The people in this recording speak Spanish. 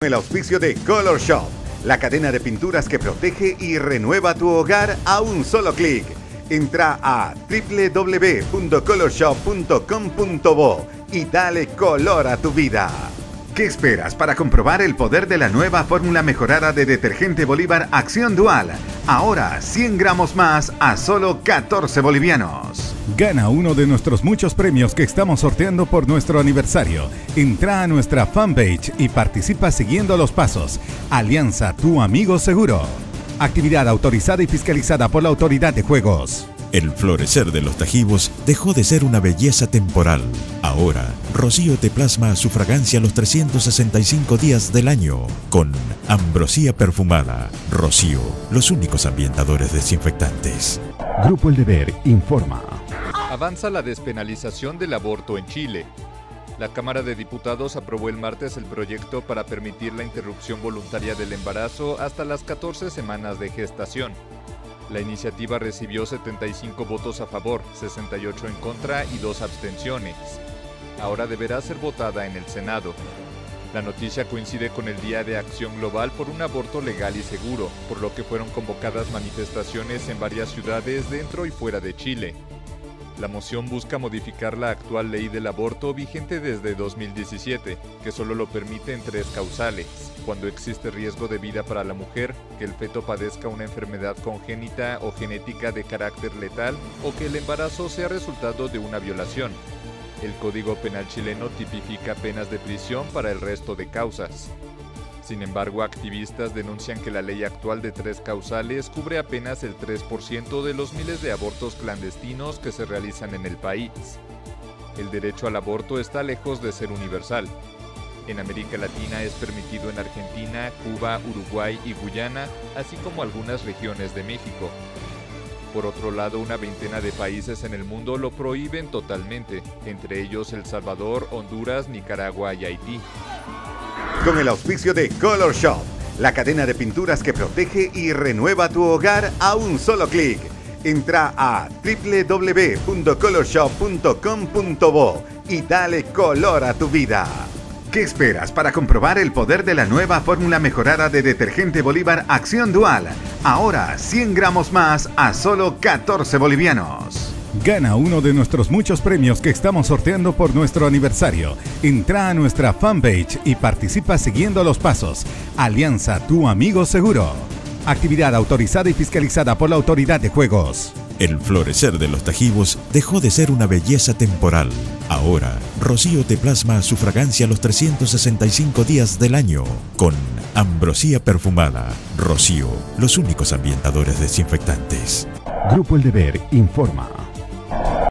El auspicio de Color Shop, la cadena de pinturas que protege y renueva tu hogar a un solo clic. Entra a www.colorshop.com.bo y dale color a tu vida. ¿Qué esperas para comprobar el poder de la nueva fórmula mejorada de detergente Bolívar Acción Dual? Ahora 100 gramos más a solo 14 bolivianos. Gana uno de nuestros muchos premios que estamos sorteando por nuestro aniversario. Entra a nuestra fanpage y participa siguiendo los pasos. Alianza Tu Amigo Seguro. Actividad autorizada y fiscalizada por la Autoridad de Juegos. El florecer de los tajivos dejó de ser una belleza temporal. Ahora, Rocío te plasma su fragancia los 365 días del año. Con ambrosía perfumada. Rocío, los únicos ambientadores desinfectantes. Grupo El Deber informa. Avanza la despenalización del aborto en Chile. La Cámara de Diputados aprobó el martes el proyecto para permitir la interrupción voluntaria del embarazo hasta las 14 semanas de gestación. La iniciativa recibió 75 votos a favor, 68 en contra y 2 abstenciones. Ahora deberá ser votada en el Senado. La noticia coincide con el Día de Acción Global por un aborto legal y seguro, por lo que fueron convocadas manifestaciones en varias ciudades dentro y fuera de Chile. La moción busca modificar la actual ley del aborto vigente desde 2017, que solo lo permite en 3 causales: cuando existe riesgo de vida para la mujer, que el feto padezca una enfermedad congénita o genética de carácter letal, o que el embarazo sea resultado de una violación. El Código Penal chileno tipifica penas de prisión para el resto de causas. Sin embargo, activistas denuncian que la ley actual de 3 causales cubre apenas el 3% de los miles de abortos clandestinos que se realizan en el país. El derecho al aborto está lejos de ser universal. En América Latina es permitido en Argentina, Cuba, Uruguay y Guyana, así como algunas regiones de México. Por otro lado, una veintena de países en el mundo lo prohíben totalmente, entre ellos El Salvador, Honduras, Nicaragua y Haití. Con el auspicio de Color Shop, la cadena de pinturas que protege y renueva tu hogar a un solo clic. Entra a www.colorshop.com.bo y dale color a tu vida. ¿Qué esperas para comprobar el poder de la nueva fórmula mejorada de detergente Bolívar Acción Dual? Ahora 100 gramos más a solo 14 bolivianos. Gana uno de nuestros muchos premios que estamos sorteando por nuestro aniversario. Entra a nuestra fanpage y participa siguiendo los pasos. Alianza Tu Amigo Seguro. Actividad autorizada y fiscalizada por la Autoridad de Juegos. El florecer de los tajivos dejó de ser una belleza temporal. Ahora, Rocío te plasma su fragancia los 365 días del año. Con ambrosía perfumada. Rocío, los únicos ambientadores desinfectantes. Grupo El Deber informa.